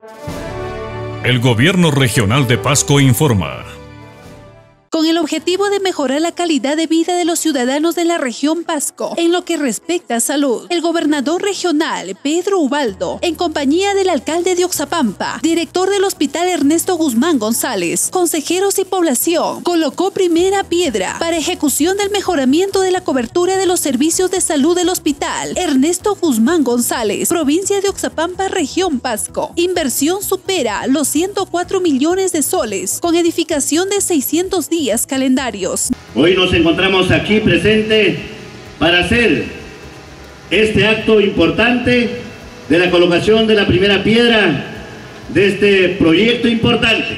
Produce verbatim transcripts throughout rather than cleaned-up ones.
El Gobierno Regional de Pasco informa. Con el objetivo de mejorar la calidad de vida de los ciudadanos de la región Pasco, en lo que respecta a salud, el gobernador regional, Pedro Ubaldo, en compañía del alcalde de Oxapampa, director del Hospital Ernesto Guzmán González, consejeros y población, colocó primera piedra para ejecución del mejoramiento de la cobertura de los servicios de salud del Hospital Ernesto Guzmán González, provincia de Oxapampa, región Pasco. Inversión supera los ciento cuatro millones de soles, con edificación de seiscientos días calendarios. Hoy nos encontramos aquí presente para hacer este acto importante de la colocación de la primera piedra de este proyecto importante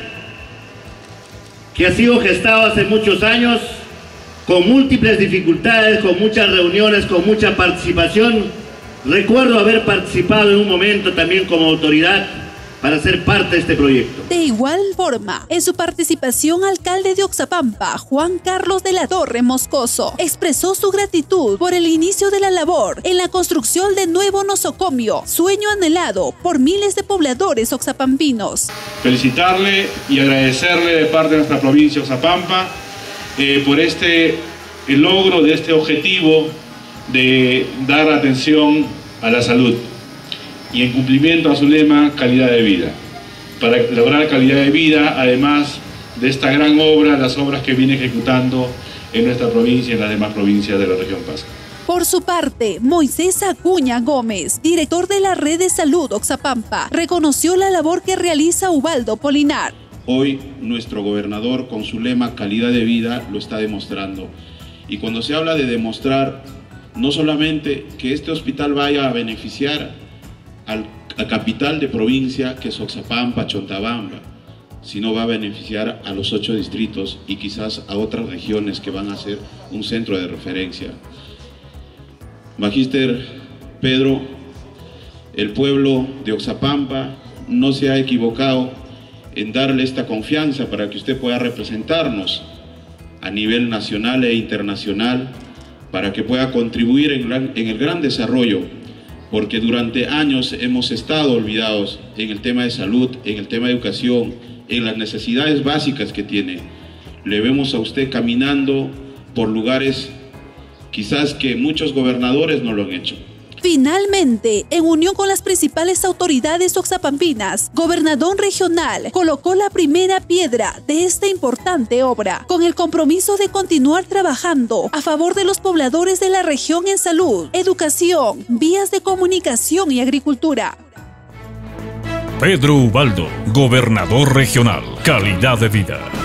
que ha sido gestado hace muchos años, con múltiples dificultades, con muchas reuniones, con mucha participación. Recuerdo haber participado en un momento también como autoridad para ser parte de este proyecto. De igual forma, en su participación, alcalde de Oxapampa, Juan Carlos de la Torre Moscoso, expresó su gratitud por el inicio de la labor en la construcción de nuevo nosocomio, sueño anhelado por miles de pobladores oxapampinos. Felicitarle y agradecerle de parte de nuestra provincia de Oxapampa eh, por este el logro de este objetivo de dar atención a la salud y en cumplimiento a su lema, calidad de vida. Para lograr calidad de vida, además de esta gran obra, las obras que viene ejecutando en nuestra provincia y en las demás provincias de la región Pasco. Por su parte, Moisés Acuña Gómez, director de la Red de Salud Oxapampa, reconoció la labor que realiza Ubaldo Polinar. Hoy nuestro gobernador, con su lema calidad de vida, lo está demostrando. Y cuando se habla de demostrar, no solamente que este hospital vaya a beneficiar Al, a capital de provincia, que es Oxapampa, Chontabamba, sino va a beneficiar a los ocho distritos y quizás a otras regiones que van a ser un centro de referencia. Magíster Pedro, el pueblo de Oxapampa no se ha equivocado en darle esta confianza para que usted pueda representarnos a nivel nacional e internacional, para que pueda contribuir en, gran, en el gran desarrollo, porque durante años hemos estado olvidados en el tema de salud, en el tema de educación, en las necesidades básicas que tiene. Le vemos a usted caminando por lugares quizás que muchos gobernadores no lo han hecho. Finalmente, en unión con las principales autoridades oxapampinas, gobernador regional colocó la primera piedra de esta importante obra, con el compromiso de continuar trabajando a favor de los pobladores de la región en salud, educación, vías de comunicación y agricultura. Pedro Ubaldo, gobernador regional. Calidad de vida.